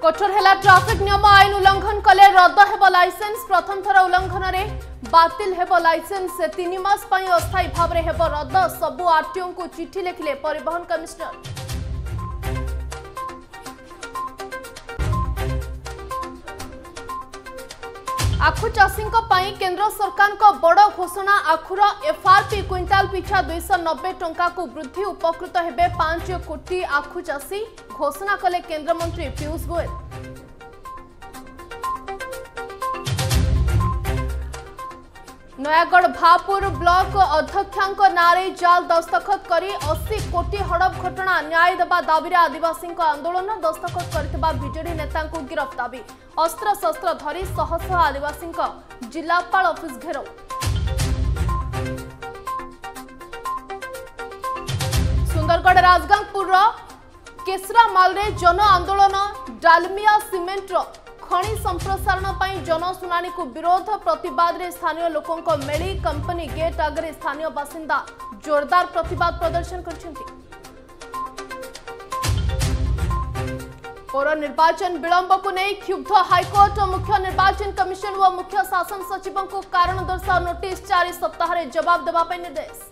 कठोर है ट्राफिक नियम आईन उल्लंघन कले रद्द हेब लाइसेंस प्रथम थर उल्लंघन में बातिल हेब लाइसेंस 3 मास अस्थायी भाव में हेब रद्द सबु आरटीओ को चिठी लिखिले परिवहन कमिश्नर। आखु चाषी केंद्र सरकार को बड़ घोषणा आखुर एफआरपी क्विंटाल पिछा 290 टंका को वृद्धि उपकृत हेबे 5 कोटी आखु चाषी घोषणा कले केंद्र मंत्री पीयूष गोयल। नयागढ़ भापुर ब्लॉक अध्यक्षांक नारे जाल दस्तखत करी 80 कोटी हड़प घटना न्याय देवा दाबी आदिवासी आंदोलन दस्तखत करथिबा बीजेडी नेता को गिरफ्त दाबी अस्त्र शस्त्र धरी शह शह आदिवासी जिलापाल ऑफिस घेराव। सुंदरगढ़ राजगांगपुर केसरा माल जन आंदोलन डालमिया सीमेंट खनि संप्रसारण पर जनशुणाणी को विरोध प्रतिवाद रे स्थानीय लोकों को मेली कंपनी गेट आगे स्थानीय बासिंदा जोरदार प्रतिवाद प्रदर्शन करछन्ति। पौर निर्वाचन विलंब को नहीं क्षुब्ध हाईकोर्ट मुख्य निर्वाचन कमिशन व मुख्य शासन सचिव को कारण दर्शाओ नोटिस 4 सप्ताह रे जवाब देबा पे निर्देश।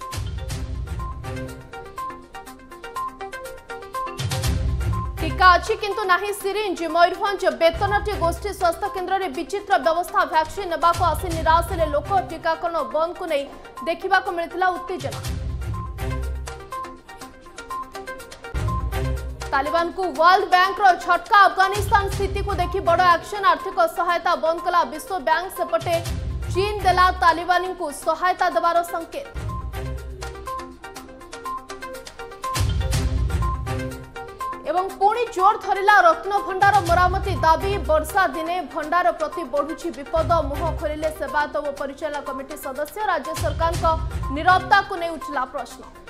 टीका अच्छी किंतु नाही सिरिंज मयूरभंज बेतनटी गोष्ठी स्वास्थ्य केन्द्र में विचित्र व्यवस्था वैक्सीन नेबाको आसी निराश हेले लोक टीकाकरण बंद को नहीं देखा मिलता उत्तेजना। तालिबान को वर्ल्ड बैंक रो झटका अफगानिस्तान स्थिति को देखी बड़ एक्शन आर्थिक सहायता बंद कला विश्व बैंक सेपटे चीन देला तालिबानी को सहायता देवार संकेत। एवं पुणी जोर धरला रत्न भंडार मरामती दाबी वर्षा दिने भंडार प्रति बढ़ुची विपद मुह खोलिले सेवायत व परिचालन कमिटी सदस्य राज्य सरकार नीरवता को नहीं उठला प्रश्न।